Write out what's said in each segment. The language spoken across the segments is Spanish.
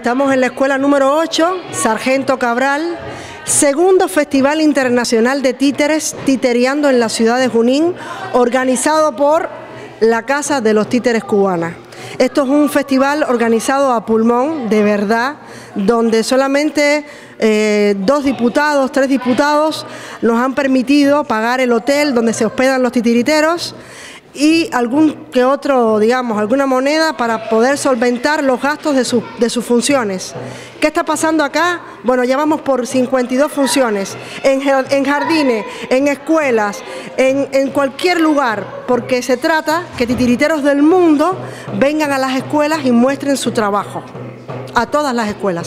Estamos en la escuela número 8, Sargento Cabral, segundo Festival Internacional de Títeres, Titereando en la ciudad de Junín, organizado por la Casa de los Títeres Cubana. Esto es un festival organizado a pulmón, de verdad, donde solamente 3 diputados nos han permitido pagar el hotel donde se hospedan los titiriteros y algún que otro, digamos, alguna moneda para poder solventar los gastos de sus funciones. ¿Qué está pasando acá? Bueno, ya vamos por 52 funciones, en jardines, en escuelas, en cualquier lugar, porque se trata que titiriteros del mundo vengan a las escuelas y muestren su trabajo, a todas las escuelas.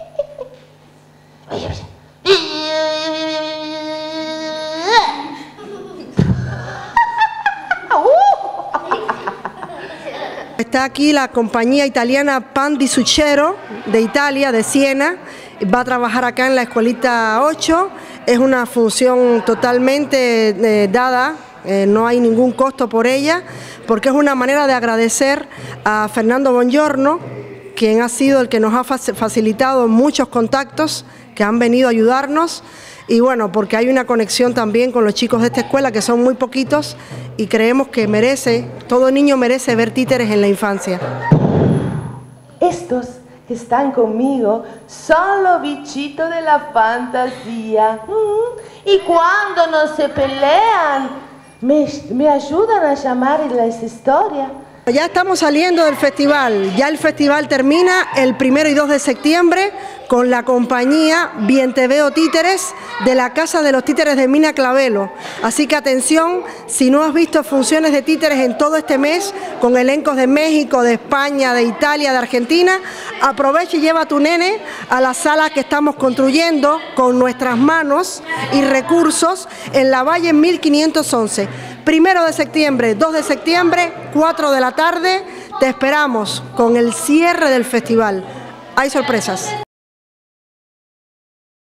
Está aquí la compañía italiana Pan di Suchero de Italia, de Siena. Va a trabajar acá en la escuelita 8. Es una función totalmente dada, no hay ningún costo por ella, porque es una manera de agradecer a Fernando Bongiorno, quien ha sido el que nos ha facilitado muchos contactos que han venido a ayudarnos. Y bueno, porque hay una conexión también con los chicos de esta escuela, que son muy poquitos, y creemos que todo niño merece ver títeres en la infancia. Estos que están conmigo son los bichitos de la fantasía. Y cuando no se pelean, me ayudan a llamar las historias. Ya estamos saliendo del festival, ya el festival termina el 1 y 2 de septiembre con la compañía Bien Te Veo Títeres de la Casa de los Títeres de Mina Clavelo. Así que atención, si no has visto funciones de títeres en todo este mes, con elencos de México, de España, de Italia, de Argentina, aprovecha y lleva a tu nene a la sala que estamos construyendo con nuestras manos y recursos en la Valle 1511. 1 de septiembre, 2 de septiembre, 4 de la tarde, te esperamos con el cierre del festival. Hay sorpresas.